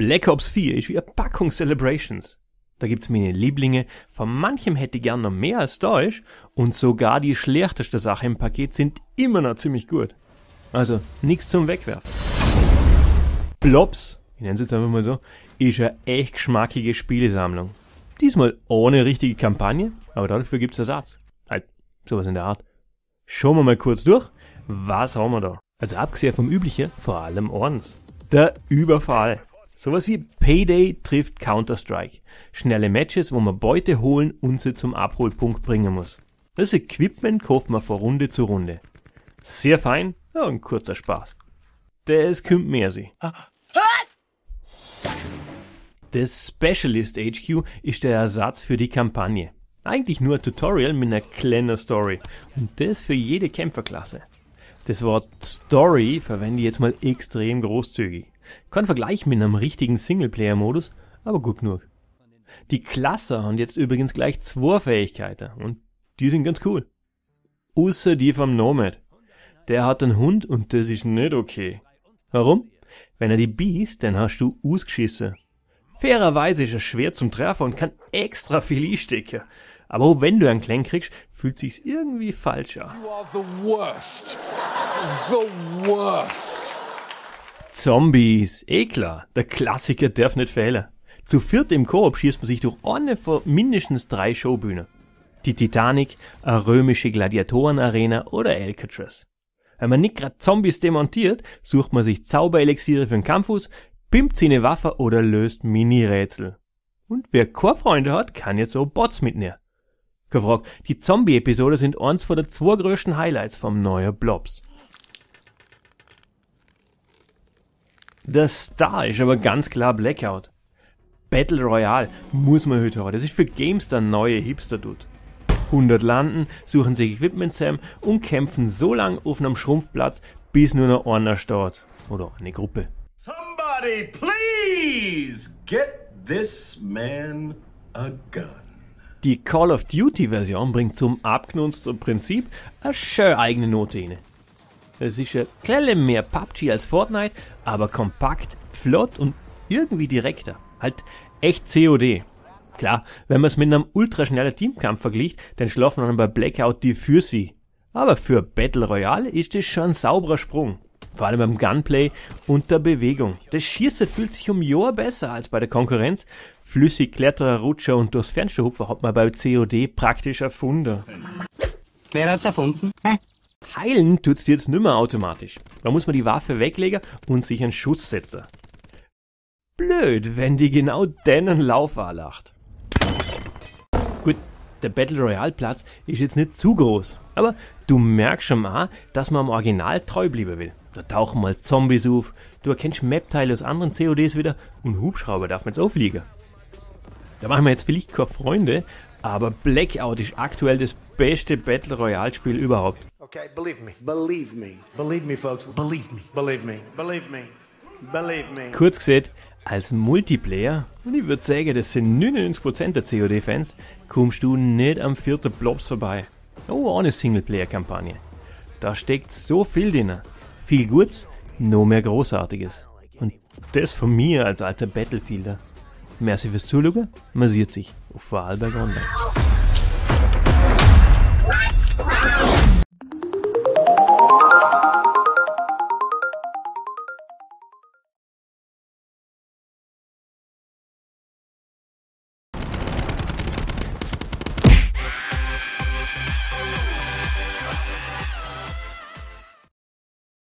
Black Ops 4 ist wie eine Packung Celebrations. Da gibt's meine Lieblinge, von manchem hätte ich gern noch mehr als da ist und sogar die schlechteste Sache im Paket sind immer noch ziemlich gut. Also nichts zum Wegwerfen. Blobs, ich nenne es jetzt einfach mal so, ist eine echt geschmackige Spielesammlung. Diesmal ohne richtige Kampagne, aber dafür gibt's Ersatz. Halt, sowas in der Art. Schauen wir mal kurz durch, was haben wir da? Also abgesehen vom Üblichen, vor allem eins. Der Überfall. Sowas wie Payday trifft Counter-Strike. Schnelle Matches, wo man Beute holen und sie zum Abholpunkt bringen muss. Das Equipment kauft man von Runde zu Runde. Sehr fein, ja, ein kurzer Spaß. Das kommt mehr sie. Das Specialist HQ ist der Ersatz für die Kampagne. Eigentlich nur ein Tutorial mit einer kleinen Story. Und das für jede Kämpferklasse. Das Wort Story verwende ich jetzt mal extrem großzügig. Kein Vergleich mit einem richtigen Singleplayer-Modus, aber gut genug. Die Klasse haben jetzt übrigens gleich 2 Fähigkeiten und die sind ganz cool. Außer die vom Nomad. Der hat einen Hund und das ist nicht okay. Warum? Wenn er die beißt, dann hast du ausgeschissen. Fairerweise ist er schwer zum Treffen und kann extra viel einstecken. Aber auch wenn du einen Klang kriegst, fühlt sich's irgendwie falsch an. You are the worst. The worst. Zombies. Klar, der Klassiker darf nicht fehlen. Zu viert im Koop schießt man sich durch eine von mindestens 3 Showbühnen. Die Titanic, eine römische Gladiatorenarena oder Alcatraz. Wenn man nicht gerade Zombies demontiert, sucht man sich Zauberelixiere für den Kampfus, pimpt seine Waffe oder löst Mini-Rätsel. Und wer keine Freunde hat, kann jetzt auch Bots mitnehmen. Keine Frage, die Zombie-Episode sind eins von den 2 größten Highlights vom neuen Blobs. Der Star ist aber ganz klar Blackout. Battle Royale muss man heute haben. Das ist für Games der neue Hipster-Dude. 100 landen, suchen sich Equipment zusammen und kämpfen so lang auf einem Schrumpfplatz, bis nur noch einer steht. Oder eine Gruppe. Somebody please get this man a gun. Die Call of Duty Version bringt zum abgenutzten Prinzip eine schöne eigene Note rein. Es ist ein kleines mehr PUBG als Fortnite, aber kompakt, flott und irgendwie direkter. Halt echt COD. Klar, wenn man es mit einem ultraschnellen Teamkampf vergleicht, dann schlafen dann bei Blackout die für sie. Aber für Battle Royale ist das schon ein sauberer Sprung. Vor allem beim Gunplay und der Bewegung. Das Schießen fühlt sich um Jahre besser als bei der Konkurrenz. Flüssig Kletterer, Rutscher und durchs Fenster hupfen hat man bei COD praktisch erfunden. Wer hat's erfunden? Hä? Heilen tut's jetzt nimmer automatisch. Da muss man die Waffe weglegen und sich einen Schuss setzen. Blöd, wenn die genau den Lauf anlacht. Gut, der Battle Royale Platz ist jetzt nicht zu groß, aber du merkst schon mal, dass man am Original treu bleiben will. Da tauchen mal Zombies auf, du erkennst Map-Teile aus anderen CODs wieder und Hubschrauber darf man jetzt auffliegen. Da machen wir jetzt vielleicht keine Freunde, aber Blackout ist aktuell das beste Battle Royale Spiel überhaupt. Okay, believe me. Believe me. Believe me, folks. Believe me. Believe me. Believe me. Believe me. Kurz gesagt, als Multiplayer, und ich würde sagen, das sind 99% der COD-Fans, kommst du nicht am 4. Blobs vorbei. Oh, ohne Singleplayer-Kampagne. Da steckt so viel drin. Viel Gutes, noch mehr Großartiges. Und das von mir als alter Battlefielder. Merci fürs Zuschauen, man sieht sich auf Vorarlberg Online.